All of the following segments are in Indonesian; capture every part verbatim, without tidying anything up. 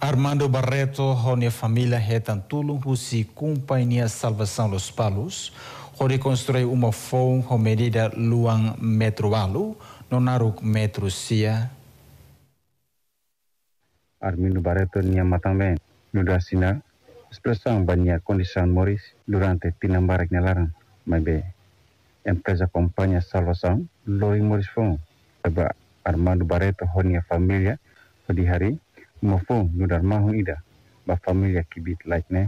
Armando Barreto, onde a família retantulum husi Companhia Salvação Los Palos, onde constrói uma fome com medida luang metro alu, no naruk metro sia. Armando Barreto niama também no Sina, expressão banyak condição moris durante tinambarak nelaran, mas be empresa Companhia Salvação lori moris fome, sebab Armando Barreto onde a família di hari mafung nudar mahun ida ba familia kibit like ne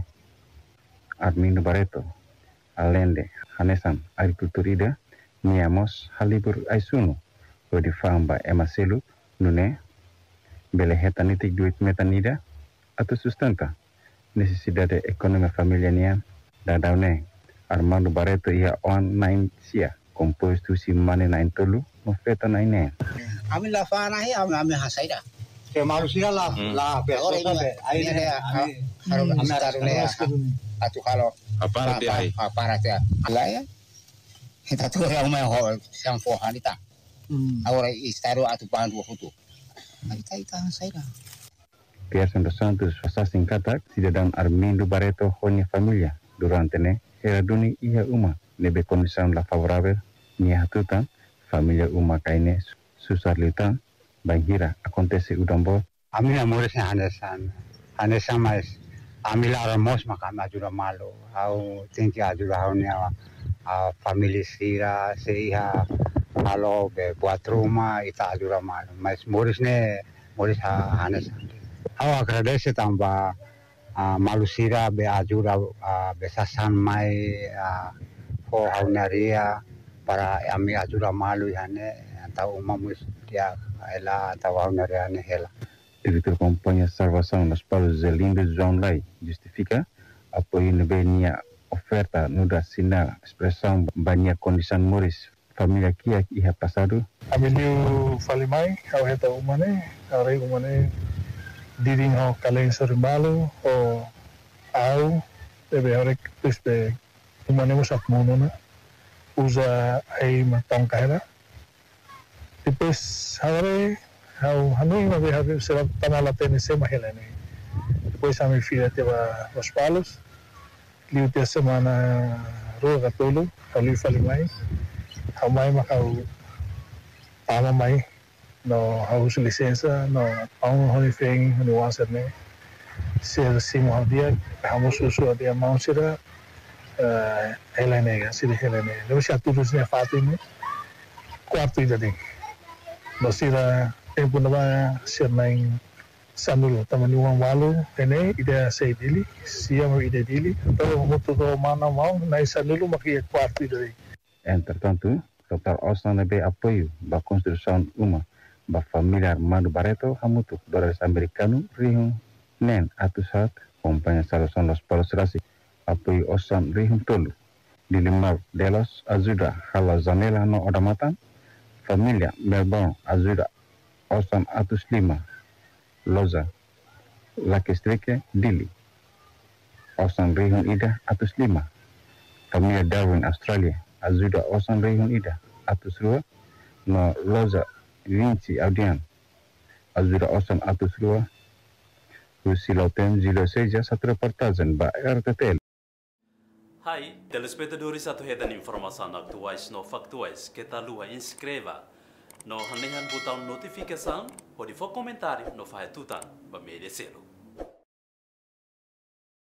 Armando Barreto alende hanesan agricultura ida niamos halibur aisunu do di fam ba emaselu nune bele hetanitik duit metanida atau sustenta necessidade ekonomi familia nia da daune Armando Barreto ia on nine sia composto si mane nine tolu no feta nine ami la fana hi ami hasaida que manusia lah lah besok sampai ini dia harus amtarune atu kalau Aparat ya aparat ya lah ya kita tuh yang mau yang fohan itu ahora istaro atu pandu foto kita kita saida Pierre Santos Santos fasas singkatak cidadão Armando Barreto honia familia durante ne era duni ia uma nebe condição la favorável nia hatutan familia uma kaine susarlitan bangira acontece udambo amila mores hanesan hanesan mas amila ramos maka majura malo au tinki ajura haunia a family sira seha malo be buat rumah ita ajura malo mas mores ne mores hanesan au agradece tamba malu sira be ajura besasan mai for haunaria para ami ajura malu hane atau umamus dia ela tahu nariane hela. Diretor Companhia Salvação Los Palos Zelindo João Lai justifica apoio nebenia oferta nuda sina expressão banyak condição moris família kia iha passado. Amilio falimai au heta umane au rei umane diding ho kalen sorimbalo o au debe orek este umane musak monona usa ai matang kaira. Depois, agora, eu hanui uma vez será tamala tenese mahelane. Depois a minha filha teve os palos, liu te semana rua gatolo, eu liu fali mai, eu mai macau tama mai, no haus licença, no ang honi feng honi waser ne, ser simo hau dia, hamus usu dia mau sira, helene, sira helene. Depois a tudo se faz ne, quarto ida ding. Masira tempo na ba siya nang sanulo taman uang walu ene ida say dili siya mo ida dili pero mo to mana mau na sanulo makia quarto ida. Entretanto, total osna nebe apoio ba construção uma ba família Armando Barreto hamutuk dólares americano rihum nen atusat Companhia Salvação Los Palos Rasi apoio osan rihum tolu dilimar delos ajuda hala zanela no odamatan família Melbourne ajuda osam atus lima loza lakestrike dili osam rihun ida atus lima família Darwin Australia ajuda osam rihun ida atus rua no loza Vinci Audian ajuda osam atus rua Rusi Lautem Zilo Seja satu reportagen ba R T T. Hai, telespectadores satu hetan informação atuais no factuais que tá lua inscreva no hanehan botão notificação pode for comentário no faz tutan ba media selo.